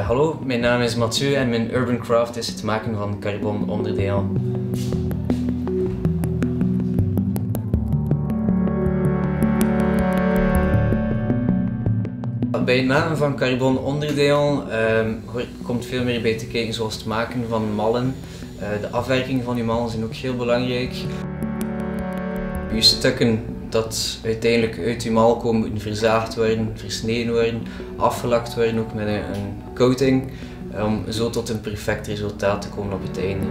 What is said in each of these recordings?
Hallo, mijn naam is Mathieu en mijn urban craft is het maken van carbon onderdeel. Bij het maken van carbon onderdeel komt veel meer bij te kijken, zoals het maken van mallen. De afwerking van die mallen zijn ook heel belangrijk. Je stukken dat uiteindelijk uit je mal komen moeten verzaagd worden, versneden worden, afgelakt worden ook met een coating, om zo tot een perfect resultaat te komen op het einde.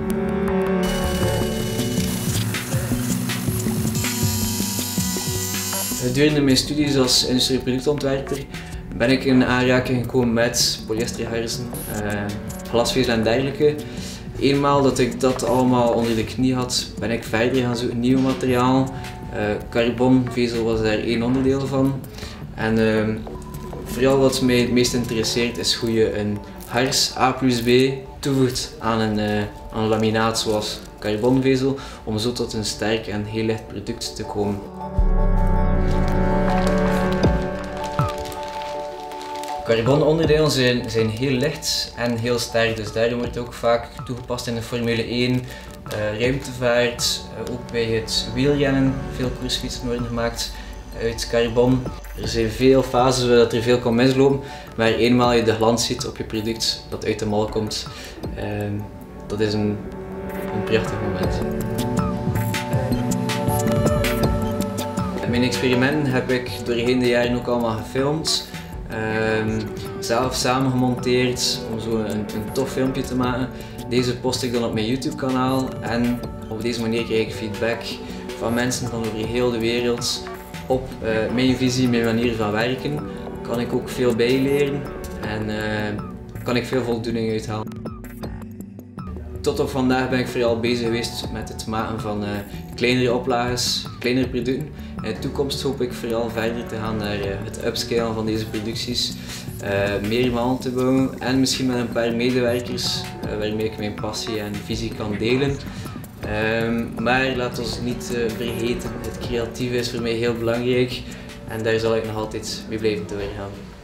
Gedurende mijn studies als industrieel productontwerper ben ik in aanraking gekomen met polyesterharzen, glasvezel en dergelijke. Eenmaal dat ik dat allemaal onder de knie had, ben ik verder gaan zoeken nieuw materiaal. Carbonvezel was daar één onderdeel van. En vooral wat mij het meest interesseert is hoe je een hars A plus B toevoegt aan een laminaat zoals carbonvezel, om zo tot een sterk en heel licht product te komen. Carbononderdelen zijn heel licht en heel sterk, dus daarom wordt het ook vaak toegepast in de Formule 1, ruimtevaart, ook bij het wielrennen. Veel koersfietsen worden gemaakt uit carbon. Er zijn veel fases waar er veel kan mislopen, maar eenmaal je de glans ziet op je product dat uit de mal komt, dat is een prachtig moment. Mijn experimenten heb ik doorheen de jaren ook allemaal gefilmd. Zelf samen gemonteerd om zo een tof filmpje te maken. Deze post ik dan op mijn YouTube kanaal en op deze manier krijg ik feedback van mensen van over heel de wereld op mijn visie, mijn manier van werken. Kan ik ook veel bijleren en kan ik veel voldoening uithalen. Tot op vandaag ben ik vooral bezig geweest met het maken van kleinere oplages, kleinere producten. In de toekomst hoop ik vooral verder te gaan naar het upscalen van deze producties, meer mallen te bouwen en misschien met een paar medewerkers waarmee ik mijn passie en visie kan delen. Maar laat ons niet vergeten, het creatieve is voor mij heel belangrijk en daar zal ik nog altijd mee blijven doorgaan.